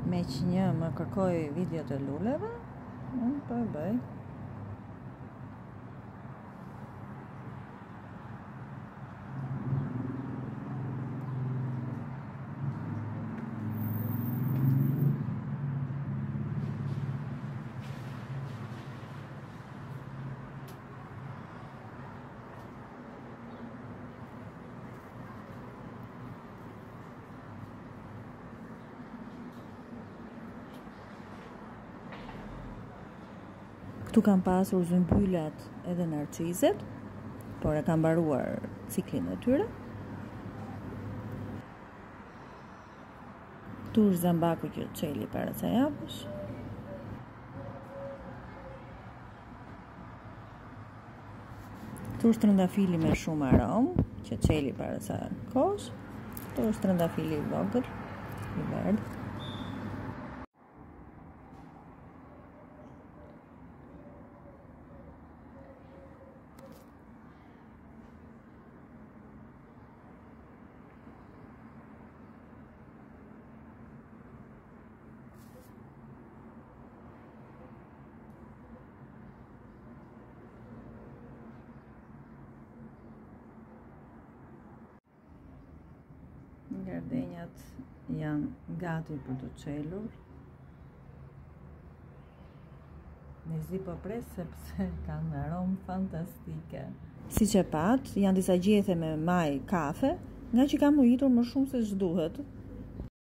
me që një më kërkoj videot e luleve, unë po e bëj. Këtu kam pasur zymbylat edhe narcizet, por e kam mbaruar ciklin e tyre. Këtu është zambaku që çeli para ca javësh. Këtu është trëndafili me shumë aromë që çeli para ca kohësh. Këtu është trëndafili i vogël, i verdh. Gardenjat janë gati për të çelur. Mezi po pres sepse kanë aromë fantastike. Siç e pat, janë disa gjethe me maj kafe, nga që kam ujitur më shumë se ç'duhet.